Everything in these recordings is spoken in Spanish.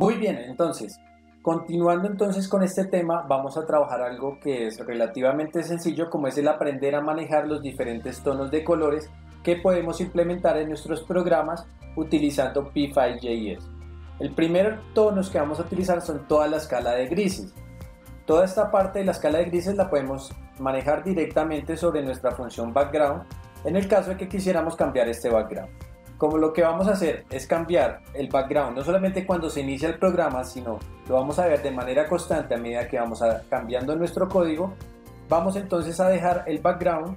Muy bien, entonces, continuando entonces con este tema, vamos a trabajar algo que es relativamente sencillo, como es el aprender a manejar los diferentes tonos de colores que podemos implementar en nuestros programas utilizando P5.js. El primer tonos que vamos a utilizar son toda la escala de grises. Toda esta parte de la escala de grises la podemos manejar directamente sobre nuestra función background en el caso de que quisiéramos cambiar este background. Como lo que vamos a hacer es cambiar el background no solamente cuando se inicia el programa, sino lo vamos a ver de manera constante a medida que vamos cambiando nuestro código, vamos entonces a dejar el background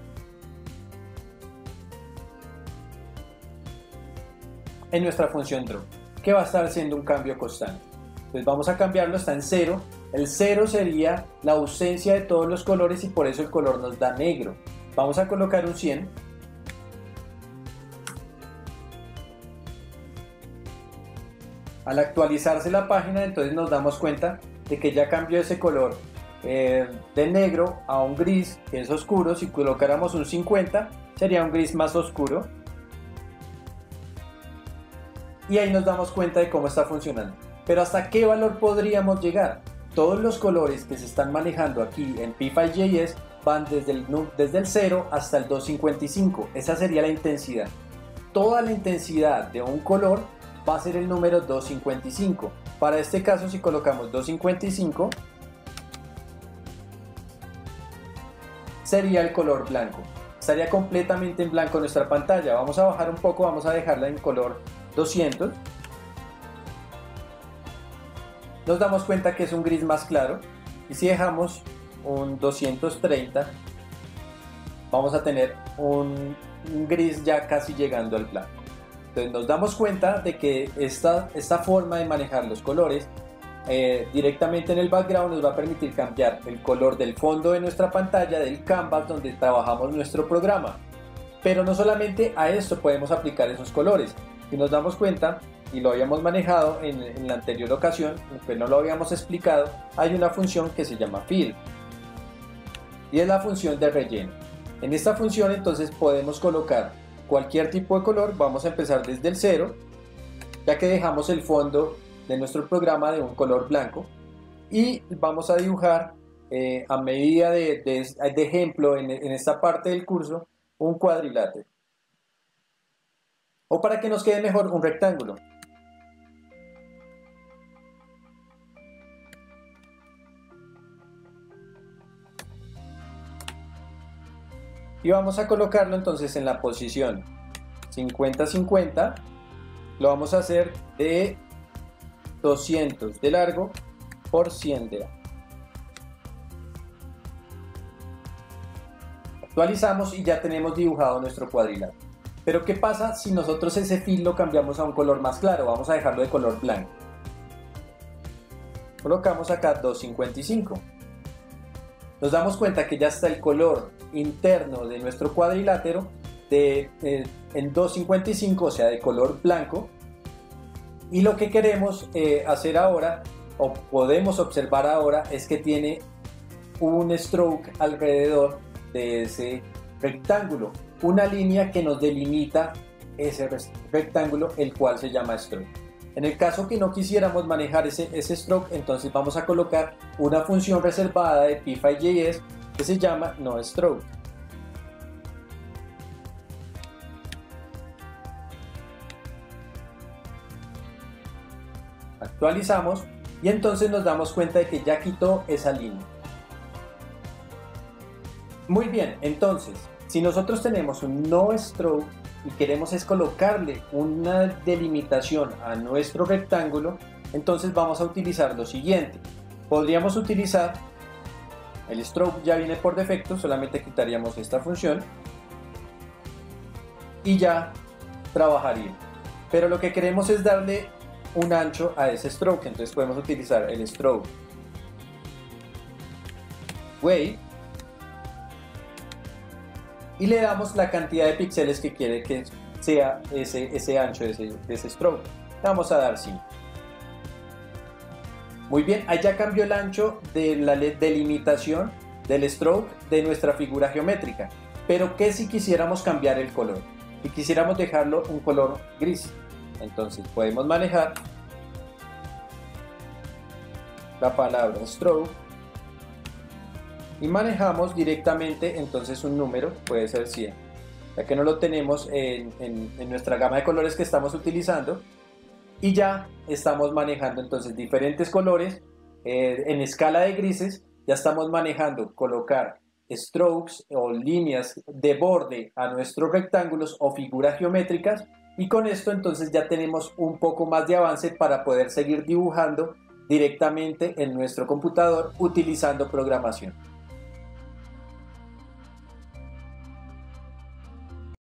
en nuestra función draw, que va a estar haciendo un cambio constante. Entonces vamos a cambiarlo, está en 0. El 0 sería la ausencia de todos los colores y por eso el color nos da negro. Vamos a colocar un 100. Al actualizarse la página, entonces nos damos cuenta de que ya cambió ese color de negro a un gris que es oscuro. Si colocáramos un 50 sería un gris más oscuro. Y ahí nos damos cuenta de cómo está funcionando. Pero ¿hasta qué valor podríamos llegar? Todos los colores que se están manejando aquí en P5.js van desde el 0 hasta el 255. Esa sería la intensidad. Toda la intensidad de un color va a ser el número 255. Para este caso, si colocamos 255, sería el color blanco. Estaría completamente en blanco nuestra pantalla. Vamos a bajar un poco, vamos a dejarla en color 200. Nos damos cuenta que es un gris más claro. Y si dejamos un 230, vamos a tener un gris ya casi llegando al blanco. Entonces nos damos cuenta de que esta forma de manejar los colores directamente en el background nos va a permitir cambiar el color del fondo de nuestra pantalla, del canvas donde trabajamos nuestro programa. Pero no solamente a esto podemos aplicar esos colores. Si nos damos cuenta, y lo habíamos manejado en la anterior ocasión, aunque no lo habíamos explicado, hay una función que se llama fill y es la función de relleno. En esta función entonces podemos colocar cualquier tipo de color. Vamos a empezar desde el 0, ya que dejamos el fondo de nuestro programa de un color blanco, y vamos a dibujar a medida de ejemplo en esta parte del curso un cuadrilátero, o para que nos quede mejor un rectángulo. Y vamos a colocarlo entonces en la posición 50-50. Lo vamos a hacer de 200 de largo por 100 de alto. Actualizamos y ya tenemos dibujado nuestro cuadrilátero. Pero ¿qué pasa si nosotros ese fill lo cambiamos a un color más claro? Vamos a dejarlo de color blanco. Colocamos acá 255. Nos damos cuenta que ya está el color interno de nuestro cuadrilátero en 255, o sea, de color blanco. Y lo que queremos hacer ahora, o podemos observar ahora, es que tiene un stroke alrededor de ese rectángulo, una línea que nos delimita ese rectángulo, el cual se llama stroke. En el caso que no quisiéramos manejar ese stroke, entonces vamos a colocar una función reservada de P5.js que se llama noStroke. Actualizamos y entonces nos damos cuenta de que ya quitó esa línea. Muy bien, entonces, si nosotros tenemos un noStroke y queremos es colocarle una delimitación a nuestro rectángulo, entonces vamos a utilizar lo siguiente. Podríamos utilizar el stroke, ya viene por defecto, solamente quitaríamos esta función y ya trabajaría. Pero lo que queremos es darle un ancho a ese stroke, entonces podemos utilizar el stroke weight y le damos la cantidad de píxeles que quiere que sea ese ancho de ese stroke. Le vamos a dar 5. Muy bien, ahí ya cambió el ancho de la delimitación del stroke de nuestra figura geométrica. Pero ¿qué si quisiéramos cambiar el color? Si quisiéramos dejarlo un color gris, entonces podemos manejar la palabra stroke y manejamos directamente entonces un número, puede ser 100, ya que no lo tenemos en nuestra gama de colores que estamos utilizando, y ya estamos manejando entonces diferentes colores en escala de grises. Ya estamos manejando colocar strokes o líneas de borde a nuestros rectángulos o figuras geométricas, y con esto entonces ya tenemos un poco más de avance para poder seguir dibujando directamente en nuestro computador utilizando programación.